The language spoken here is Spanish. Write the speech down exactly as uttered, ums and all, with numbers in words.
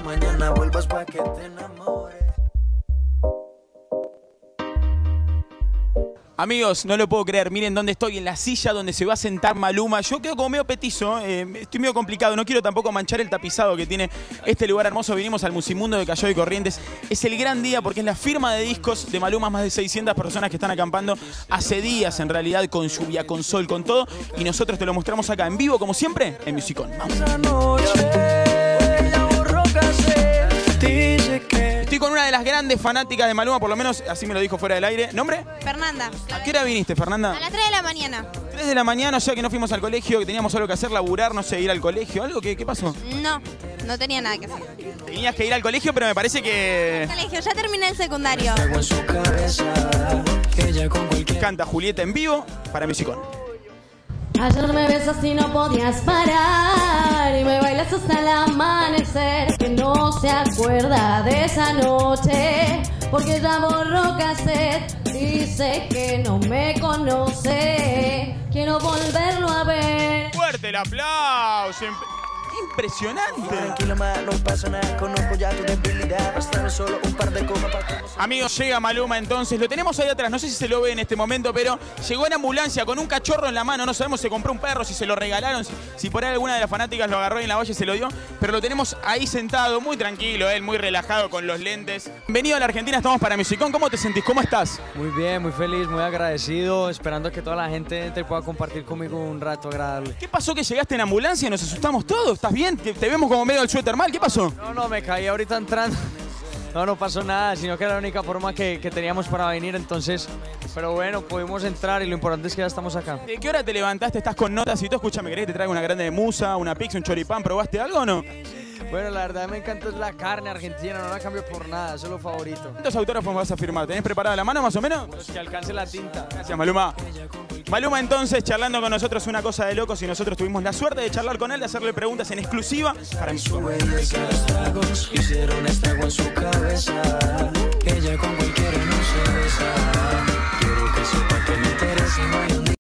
mañana vuelvas pa' que te enamores. Amigos, no lo puedo creer, miren dónde estoy, en la silla donde se va a sentar Maluma. Yo quedo como medio petizo, eh, estoy medio complicado, no quiero tampoco manchar el tapizado que tiene este lugar hermoso. Vinimos al Musimundo de Callao y Corrientes. Es el gran día porque es la firma de discos de Maluma, más de seiscientas personas que están acampando hace días en realidad, con lluvia, con sol, con todo. Y nosotros te lo mostramos acá en vivo, como siempre, en Musicón. Vamos. Estoy con una de las grandes fanáticas de Maluma, por lo menos así me lo dijo fuera del aire. ¿Nombre? Fernanda. ¿A qué hora viniste, Fernanda? A las tres de la mañana. tres de la mañana, o sea que no fuimos al colegio, que teníamos algo que hacer, laburar, no sé, ir al colegio, ¿algo? ¿Qué, qué pasó? No, no tenía nada que hacer. Tenías que ir al colegio, pero me parece que... Colegio, ya terminé el secundario. Canta Julieta en vivo para Musicón. Ayer me besas y no podías parar y me bailas hasta el amanecer. Que no se acuerda de esa noche porque ya borró cassette. Dice que no me conoce, quiero volverlo a ver. Fuerte el aplauso. Impresionante. Tranquilo, ma, no pasa nada, conozco ya tu debilidad. Bastaron solo un par de comas para que... Amigos, llega Maluma entonces, lo tenemos ahí atrás, no sé si se lo ve en este momento, pero llegó en ambulancia con un cachorro en la mano, no sabemos si se compró un perro, si se lo regalaron, si, si por ahí alguna de las fanáticas lo agarró en la olla y se lo dio, pero lo tenemos ahí sentado, muy tranquilo, él muy relajado con los lentes. Bienvenido a la Argentina, estamos para Musicón, ¿cómo te sentís? ¿Cómo estás? Muy bien, muy feliz, muy agradecido, esperando que toda la gente te pueda compartir conmigo un rato agradable. ¿Qué pasó que llegaste en ambulancia y nos asustamos todos? ¿Estás bien? Te, te vemos como medio del suéter mal, ¿qué pasó? No, no, me caí ahorita entrando. No, no pasó nada, sino que era la única forma que, que teníamos para venir, entonces... Pero bueno, pudimos entrar y lo importante es que ya estamos acá. ¿De qué hora te levantaste? ¿Estás con notas y tú? Escúchame, ¿querés que te traiga una grande de musa, una pizza, un choripán? ¿Probaste algo o no? Bueno, la verdad me encanta es la carne argentina, no la cambio por nada, eso es lo favorito. ¿Cuántos autógrafos vas a firmar? ¿Tenés preparada la mano más o menos? Los que alcance la tinta. Gracias, Maluma. Maluma entonces charlando con nosotros una cosa de locos y nosotros tuvimos la suerte de charlar con él, de hacerle preguntas en exclusiva para mí. Hicieron estrago en su cabeza.